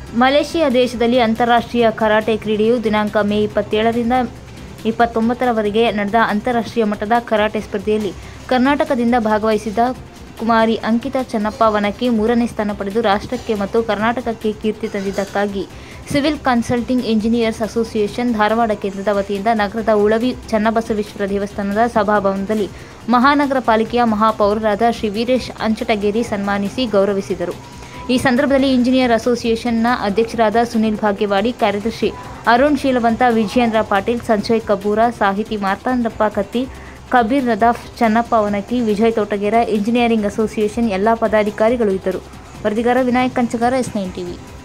Malaysia ದೇಶದಲ್ಲಿ ಅಂತಾರಾಷ್ಟ್ರೀಯ karate ಕ್ರೀಡೆಯು ದಿನಾಂಕ ಮೇ 27ರಿಂದ 29ರವರೆಗೆ ನಡೆದ ಅಂತಾರಾಷ್ಟ್ರೀಯ ಮಟ್ಟದ ಕರಾಟೆ ಸ್ಪರ್ಧೆಯಲ್ಲಿ ಕರ್ನಾಟಕದಿಂದ ಭಾಗವಹಿಸಿದ ಕುಮಾರಿ ಅಂಕಿತಾ ಚನ್ನಪ್ಪ ವನಕಿ 3ನೇ ಸ್ಥಾನ ಪಡೆದು ರಾಷ್ಟ್ರಕ್ಕೆ ಮತ್ತು ಕರ್ನಾಟಕಕ್ಕೆ ಕೀರ್ತಿ ತಂದಿದ್ದಕ್ಕಾಗಿ civil consulting engineers association Dharwad ಕೇಂದ್ರದ ವತಿಯಿಂದ ನಗರದ ಉಳವಿ ಚನ್ನಬಸವೇಶ್ವರ ದೇವಸ್ಥಾನದ ಸಭಾಭವನದಲ್ಲಿ ಮಹಾನಗರ ಪಾಲಿಕೆಯ ಮಹಾಪೌರರಾದ ಶ್ರೀ ವೀರೇಶ್ ಅಂಚಟಗೇರಿ ಸನ್ಮಾನಿಸಿ ಗೌರವಿಸಿದರು. ಈ ಸಂದರ್ಭದಲ್ಲಿ ಇಂಜಿನಿಯರ್ ಅಸೋಸಿಯೇಷನ್ನ ಅಧ್ಯಕ್ಷರಾದ ಸುನಿಲ್ ಭಾಗ್ಯವಾಡಿ, ಕಾರ್ಯದರ್ಶಿ ಅರುಣ್ ಶೀಲವಂತ, ವಿಜಯೇಂದ್ರ ಪಾಟೀಲ್, ಸಂಜಯ್ ಕಬೂರ, ಸಾಹಿತಿ ಮಾರ್ತಾಂಡಪ್ಪ ಕತ್ತಿ, ಕಬೀರ್ ರದಾಫ್, ಚನ್ನಪ್ಪ ವನಕಿ, ವಿಜಯ್ ತೋಟಗೇರ, ಇಂಜಿನಿಯರಿಂಗ್ ಅಸೋಸಿಯೇಷನ್ ಎಲ್ಲ ಪದಾಧಿಕಾರಿಗಳು ಇದ್ದರು. ವರದಿಗಾರ ವಿನಾಯಕ್ ಕಂಚಗಾರ, ಎಸ್9 ಟಿವಿ.